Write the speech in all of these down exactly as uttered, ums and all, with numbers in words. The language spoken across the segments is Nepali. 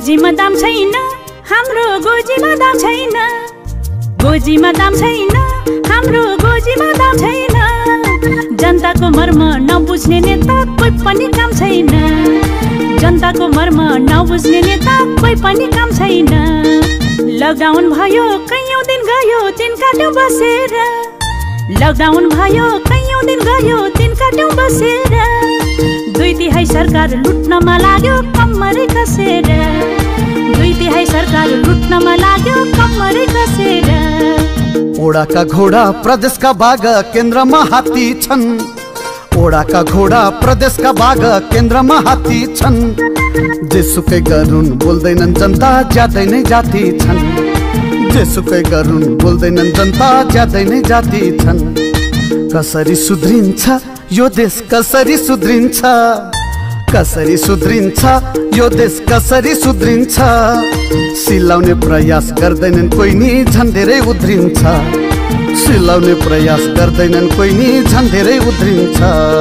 गोजीमा दाम छैन हाम्रो गोजीमा दाम छैन गोजीमा दाम छैन हाम्रो गोजीमा दाम छैन जनताको मर्म नबुझ्ने नेता कोही पनि काम छैन जनताको मर्म नबुझ्ने नेता कोही पनि काम छैन लकडाउन भयो कैयौं दिन गयो दिन काट्यौं बसेर लकडाउन भयो कैयौं दिन गयो दिन काट्यौं बसेर दुई तिहाई सरकार लुट्नमा लाग्यो कम्मरै कसेर दुई तिहाई सरकार लुट्नमा लाग्यो कम्मरै कसेर ओडाका घोडा प्रदेशका बाघ केन्द्रमा हात्ती छन् ओडाका घोडा प्रदेशका बाघ केन्द्रमा हात्ती छन् जेसुकै गरून् बोल्दैनन् जनता ज्यादै नै जाति छन् जेसुकै गरून् बोल्दैनन् जनता ज्यादै नै जाति छन् कसरी सुध्रिन्छ यो देश कसरी सुध्रिन्छ कसरी सुध्रिन्छ यो देश कसरी सुध्रिन्छ सिलाउने प्रयास गर्दैनन् कोही नि झन् धेरै उध्रिन्छ सिलाउने प्रयास गर्दैनन् कोही नि झन् धेरै उध्रिन्छ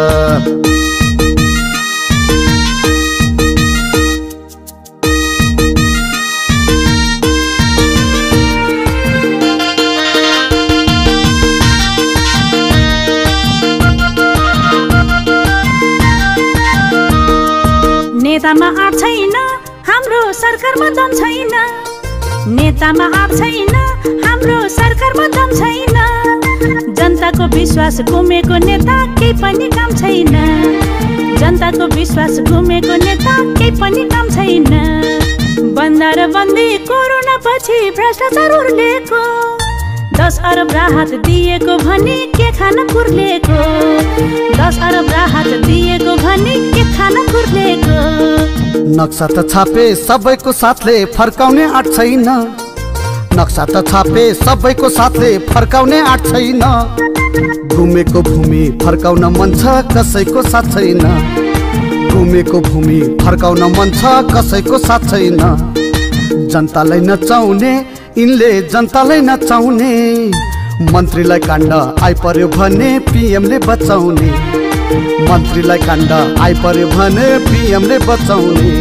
नेतामा आँट छैन हाम्रो सरकारमा दम छैन नेतामा आँट छैन हाम्रो सरकारमा दम छैन जनताको विश्वास गुमेको नेता केही पनि काम छैन जनताको विश्वास गुमेको नेता केही पनि काम छैन बन्दा र बन्दी कोरोना पछि भ्रष्टाचार उर्लेको दस अरब राहत दिएको भने के खान कुर्लेको दस अरब राहत दिएको भने के खान कुर्लेको नक्सा त छापे सबैको साथले फर्काउने आँट छैन नक्सा त छापे सबैको साथले फर्काउने आँट छैन घुमेको भूमि फर्काउन मन छ कसैको साथ छैन घुमेको भूमि फर्काउन मन छ कसैको साथ छैन जनतालाई नचाउने यिनले जनतालाई नचाउने मन्त्रीलाई काण्ड आइपर्यो भने पीएमले बचाउने मन्त्रीलाई काण्ड आइपर्यो भने पीएमले बचाउने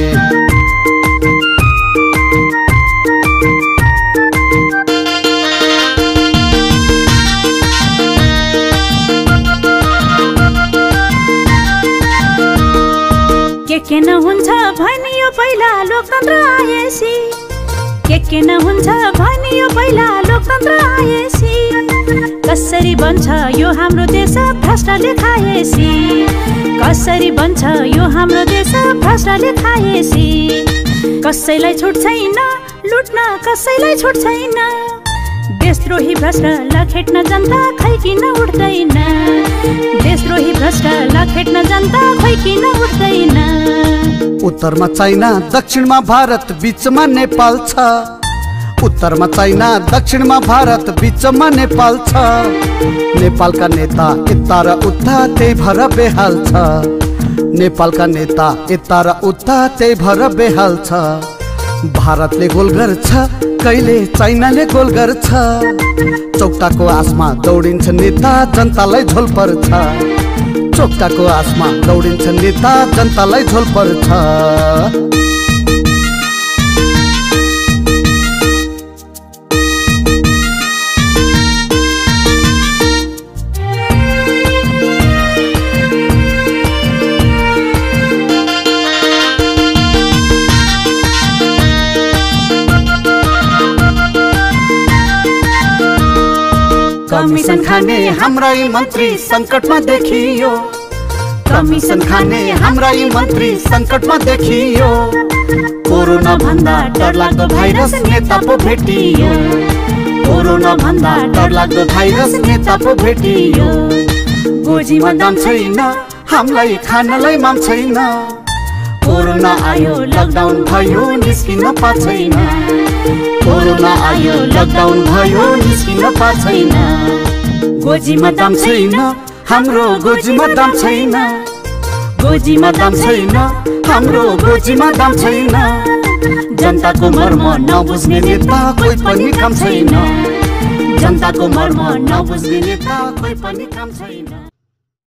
के के नहुन्छ भनियो पहिला लोकतन्त्र आएसी के के नहुन्छ भनियो पहिला लोकतन्त्र आएसी कसरी बन्छ यो हाम्रो देश भ्रष्टले खाएसी कसरी बन्छ यो हाम्रो देश भ्रष्टले खाएसी कसैलाई छुट छैन लुट्न कसैलाई छुट छैन देशद्रोही भ्रष्ट लखेट्न जनता खै किन उठ्दैन देशद्रोही भ्रष्ट लखेट्न जनता खै किन उठ्दैन उत्तरमा चाइना दक्षिणमा भारत बीचमा नेपाल छ उत्तरमा चाइना दक्षिणमा भारत बीचमा नेपाल छ नेपालका नेता यता र उता त्यही भएर बेहाल छ नेपालका नेता यता र उता त्यही भएर बेहाल छ भारतले गोल गर्छ कहिले चाइनाले गोल गर्छ चौकटाको आसमा दौडिन्छ नेता जनतालाई झोल पर्छ चौकटाको आसमा दौडिन्छ नेता जनतालाई झोल पर्छ कमिसन खाने हाम्रा यी मन्त्री संकटमा देखियो कमिसन खाने हाम्रा यी मन्त्री संकटमा देखियो कोरोना भन्दा डरलाग्दो भाइरस नेता पो भेटियो कोरोना भन्दा डरलाग्दो भाइरस नेता पो भेटियो गोजीमा दाम छैन हामीलाई खानलाई माम छैन कोरोना आयो लकडाउन भयो निस्किन पाछैन कोरोना आयो लकडाउन भयो निस्किन पाछैन गोजीमा दाम छैन हाम्रो गोजीमा दाम छैन गोजीमा दाम छैन हाम्रो गोजीमा दाम छैन जनताको मर्म नबुझ्ने नेता कोही पनि काम छैन जनताको मर्म नबुझ्ने नेता कोही पनि काम छैन।